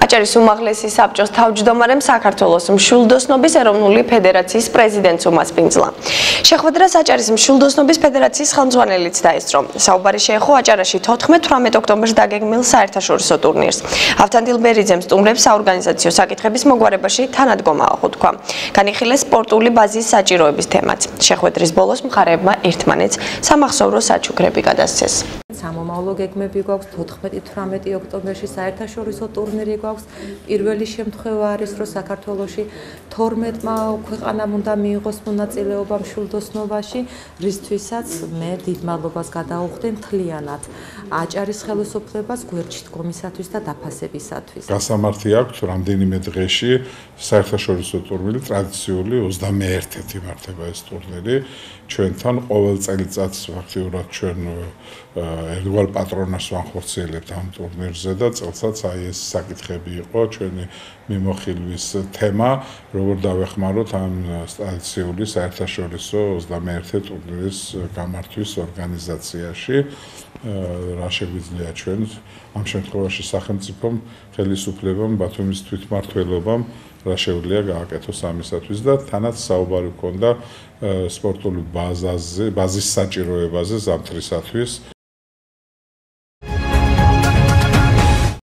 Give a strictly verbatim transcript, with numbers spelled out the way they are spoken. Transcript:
საჭერის უმაღლესი საბჭოს თავმჯდომარემ საქართველოს მშვილდოსნობის ეროვნული ფედერაციის პრეზიდენტს უმასპინძლა. შეხვედრა საჭერის მშვილდოსნობის ფედერაციის ხელმძღვანელიც დაესწრო. საუბარი შეეხო აჭარაში თოთხმეტ-თვრამეტ ოქტომბერს დაგეგმილ საერთაშორისო ტურნირს. ავთანდილ ბერიძემ სტუმრებს საორგანიზაციო საკითხების მოგვარებაში თანადგომა აღუთქვა. განიხილეს სპორტული ბაზის საჭიროების თემაც. შეხვედრის ბოლოს მხარეებმა ერთმანეთს სამახსოვრო საჩუქრები გადასცეს. სამომავლო გეგმები გვაქვს თოთხმეტ-თვრამეტ ოქტომბერში საერთაშორისო ტურნირი გვაქვს. პირველი შემთხვევა არის, რომ საქართველოში თორმეტმა ქვეყანამ უნდა მიიღოს მონაწილეობა მშვილდოსნობაში, რისთვისაც მე დიდ მადლობას გადაუხდი მთლიანად აჭარის ხელისუფლებას გვერდჩიტკომისათვის და დაფასებისათვის. გასამართი აქვს რამდენიმე დღეში საერთაშორისო ტურნირი ტრადიციული ოცდამეერთედი იმართება ეს ტურნირი. ჩვენთან ყოველ წელიწადს ფაქტიურად ჩვენ ერთგვარ პატრონას ვახორციელებთ ამ ტურნირზე და წელსაც აი ეს საკითხები იყო ჩვენი მიმოხილვის თემა, როგორ დავეხმაროთ ამ ტრადიციული საერთაშორისო ოცდამეერთე ტურნირის გამართვის ორგანიზაციაში. რა შეგვიძლია ჩვენ ამ შემთხვევაში სახელმწიფომ, ხელისუფლებამ, ბათუმის თვითმმართველობამ რა შეუძლია გააკეთოს ამისათვის და თანაც საუბარი ჰქონდა სპორტული ბაზაზე, ბაზის საჭიროებაზე ზამთრისათვის.